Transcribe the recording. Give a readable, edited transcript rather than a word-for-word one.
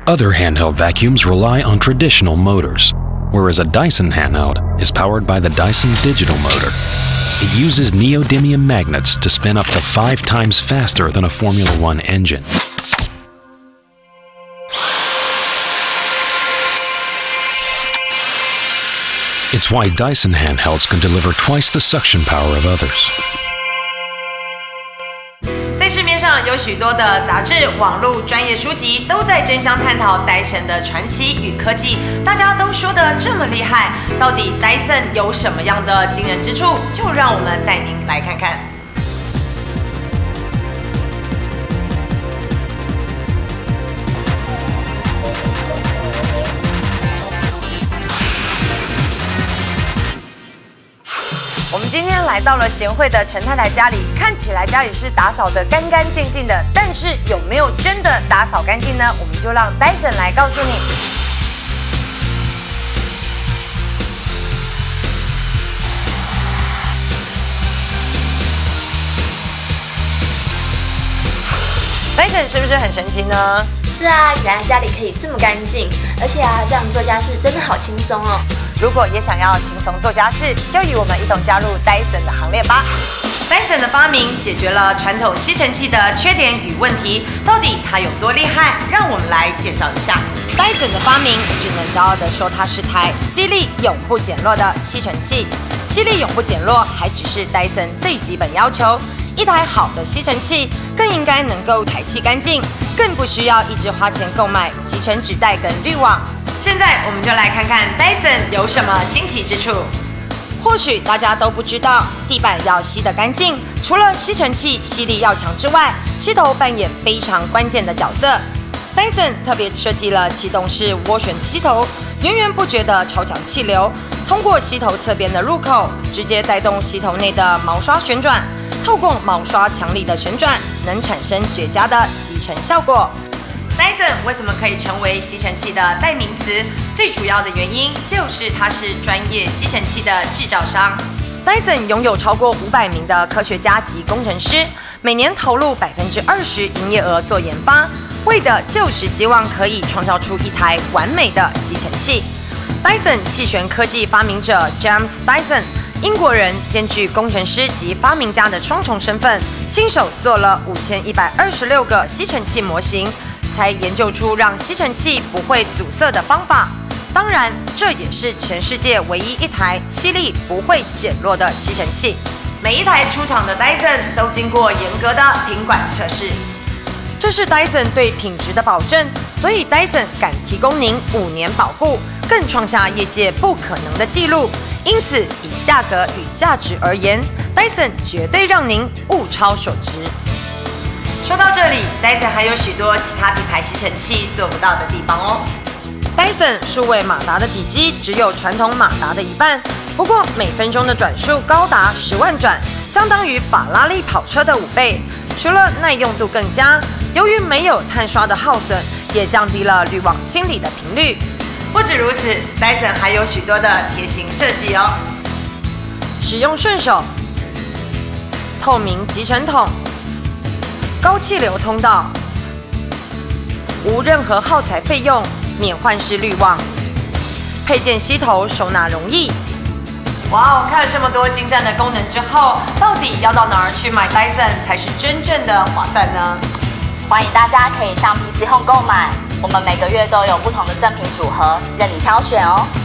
Other handheld vacuums rely on traditional motors, whereas a Dyson handheld is powered by the Dyson Digital Motor. It uses neodymium magnets to spin up to 5 times faster than a Formula One engine. It's why Dyson handhelds can deliver twice the suction power of others. 在市面上有许多的杂志、网络专业书籍都在争相探讨 Dyson 的传奇与科技，大家都说得这么厉害，到底 Dyson 有什么样的惊人之处？就让我们带您来看看。我们今天来到了贤惠的陈太太家里，看起来家里是打扫得干干净净的，但是有没有真的打扫干净呢？我们就让 Dyson 来告诉你。Dyson 是不是很神奇呢？ 是啊，原来家里可以这么干净，而且这样做家事真的好轻松哦。 如果也想要轻松做家事，就与我们一同加入 Dyson 的行列吧。Dyson 的发明解决了传统吸尘器的缺点与问题，到底它有多厉害？让我们来介绍一下 Dyson 的发明，只能骄傲地说它是台吸力永不减弱的吸尘器。吸力永不减弱还只是 Dyson 最基本要求。一台好的吸尘器更应该能够排气干净，更不需要一直花钱购买集尘纸袋跟滤网。现在我们就来看看 Dyson 有什么惊奇之处。或许大家都不知道，地板要吸得干净，除了吸尘器吸力要强之外，吸头扮演非常关键的角色。Dyson 特别设计了启动式涡旋吸头，源源不绝的超强气流，通过吸头侧边的入口，直接带动吸头内的毛刷旋转。透过毛刷强力的旋转，能产生绝佳的集尘效果。Dyson 为什么可以成为吸尘器的代名词？最主要的原因就是它是专业吸尘器的制造商。Dyson 拥有超过500名的科学家及工程师，每年投入20%营业额做研发，为的就是希望可以创造出一台完美的吸尘器。Dyson 弃权科技发明者 James Dyson。英国人兼具工程师及发明家的双重身份，亲手做了5126个吸尘器模型，才研究出让吸尘器不会阻塞的方法。当然，这也是全世界唯一一台吸力不会减弱的吸尘器。每一台出厂的 Dyson 都经过严格的品管测试，这是 Dyson 对品质的保证，所以 Dyson 敢提供您5年保固，更创下业界不可能的纪录。因此，以价格与价值而言 ，Dyson 绝对让您物超所值。说到这里 ，Dyson 还有许多其他品牌吸尘器做不到的地方哦。Dyson 数位马达的体积只有传统马达的1半，不过每分钟的转速高达10万转，相当于法拉利跑车的5倍。除了耐用度更佳，由于没有碳刷的耗损，也降低了滤网清理的频率。不止如此 ，Dyson 还有许多的贴心设计哦，使用顺手、透明集尘筒、高气流通道、无任何耗材费用、免换式滤网、配件吸头收纳容易。哇哦！看了这么多精湛的功能之后，到底要到哪儿去买 Dyson 才是真正的划算呢？ 欢迎大家可以上 PC Home 购买。我们每个月都有不同的赠品组合，任你挑选哦。